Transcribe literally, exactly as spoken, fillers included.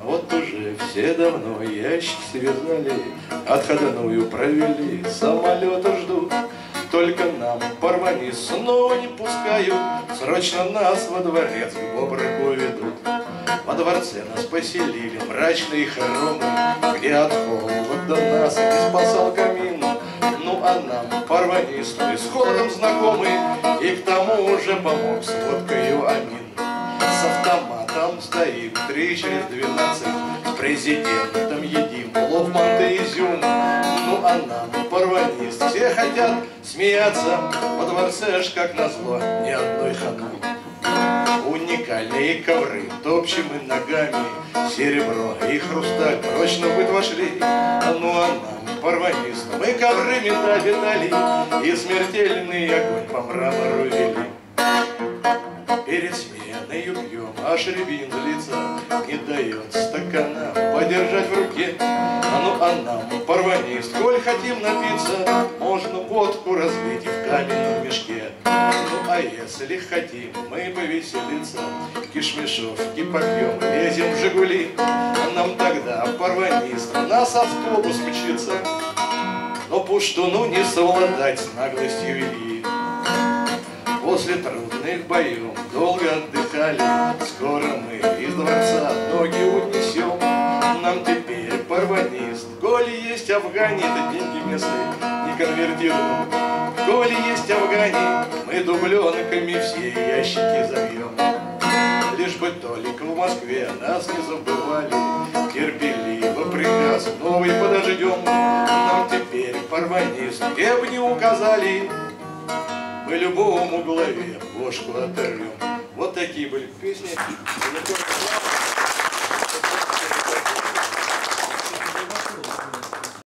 Вот уже все давно ящик связали, отходную провели, самолета ждут. Только нам порвани снова не пускают, срочно нас во дворец к Бобрыку ведут. Во дворце нас поселили мрачные хоромы, где от холода нас не спасал камин. Ну а нам порванисту и с холодом знакомый, и к тому же помог с водкою Амин. С автоматом стоим три через двенадцать, с президентом едим плов, манты, изюм. Ну а нам порванист все хотят смеяться, во дворце ж как назло ни одной ханы. Уникальные ковры топчем мы ногами, серебро и хрусталь прочно в быт вошли. Ну а нам порванист мы ковры метали и смертельный огонь по мрамору вели. Перед сменой пьем, аж рябин злится, не дает стакана подержать в руке. А ну а нам, порванист, коль хотим напиться, можно водку разлить и в каменном мешке. Ну а если хотим мы повеселиться, кишмишовки попьем, лезем в Жигули. А нам тогда, порванист, нас автобус мчится, но Пуштуну не совладать с наглостью Ильи. После трудных боев долго отдыхали, скоро мы из дворца ноги унесем. Нам теперь порванист, коли есть Афгане, это деньги местные не конвертируем. Коли есть Афгане, мы дубленками все ящики забьем. Лишь бы только в Москве нас не забывали, терпеливо приказ новый подождем. Нам теперь порванист, где бы не указали, мы любому главе бошку оторвем. Вот такие были песни.